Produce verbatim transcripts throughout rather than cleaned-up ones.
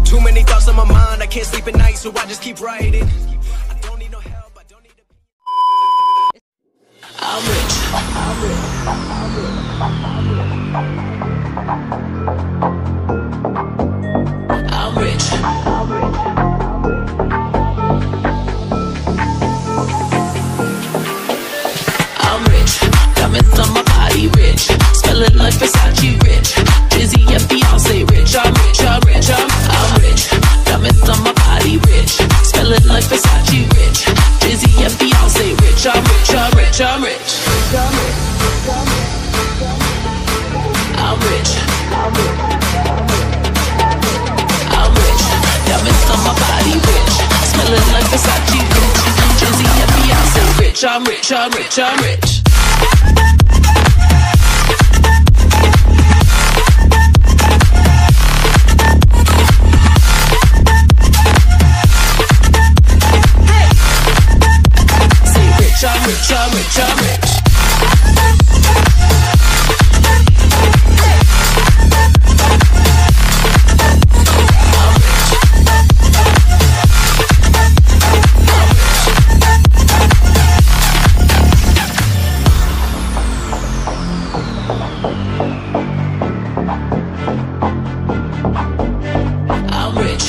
Too many thoughts on my mind, I can't sleep at night, so I just keep writing. I don't need no help, I don't need to be. I'm rich. I'm rich. I'm rich. I'm rich. I'm rich. I'm rich. Diamonds on my body, rich. Smelling like Versace, rich. Dizzy and Beyonce, rich. I'm rich. I'm rich. I'm, I'm rich. Diamonds on my body, rich. Smelling like Versace, rich. Dizzy and Beyonce, rich. I'm rich. I'm rich. I'm rich. I'm rich. I'm rich. I'm rich. Diamonds on my body, rich. Smelling like Versace, rich. Dizzy and Beyonce, rich. I'm rich. I'm rich. I'm rich. I'm rich, I'm rich, I'm rich. I'm rich.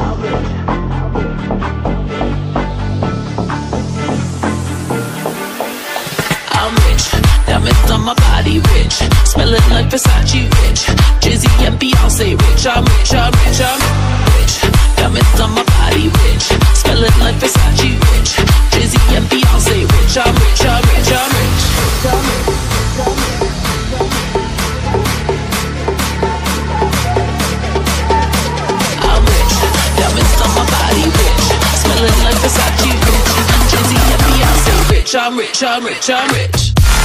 I'm rich. Diamonds on my body, rich. Smelling like Versace, rich. Dizzy and Beyonce, rich. I'm rich, I'm rich, I'm rich. Diamonds on my body, rich. Smelling like Versace, rich. Dizzy and Beyonce, rich. I'm rich, I'm rich, I'm rich. I'm rich. Diamonds on my body, rich. Smelling like Versace, rich. Dizzy and Beyonce, rich. I'm rich, I'm rich, I'm rich.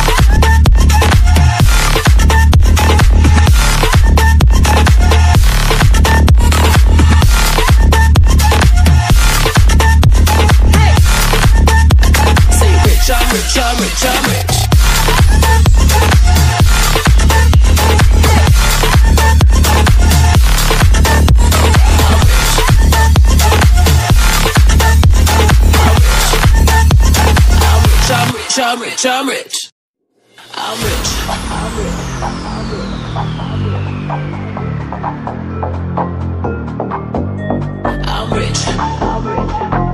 I'm rich, I'm rich, I'm rich. I'm rich, I'm rich, I'm rich. I'm rich. I'm rich. I'm rich. I'm rich.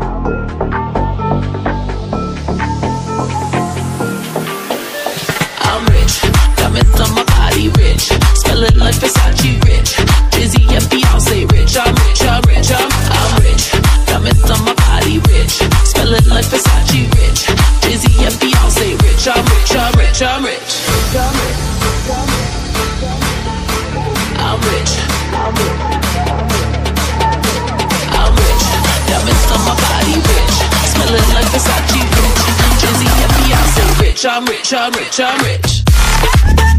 I'm rich. Diamonds on my body, rich. Smelling like Versace, rich. Dizzy and Beyonce, rich. I'm rich, I'm rich, I'm, I'm rich. Diamonds on my body, rich. Smelling like Versace, rich. Dizzy and Beyonce, rich. I'm rich, I'm rich, I'm rich. I'm rich. I'm rich. I'm rich. Diamonds on my body, rich. Smelling like Versace, rich. Dizzy and Beyonce, rich. I'm rich, I'm rich, I'm rich.